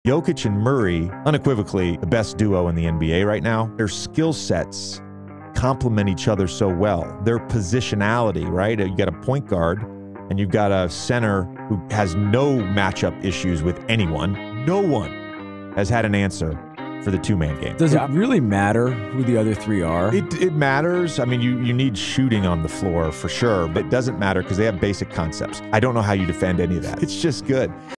Jokic and Murray, unequivocally the best duo in the NBA right now. Their skill sets complement each other so well. Their positionality, right? You got a point guard and you've got a center who has no matchup issues with anyone. No one has had an answer for the two-man game. Does it really matter who the other three are? It matters. I mean, you need shooting on the floor for sure, but it doesn't matter because they have basic concepts. I don't know how you defend any of that. It's just good.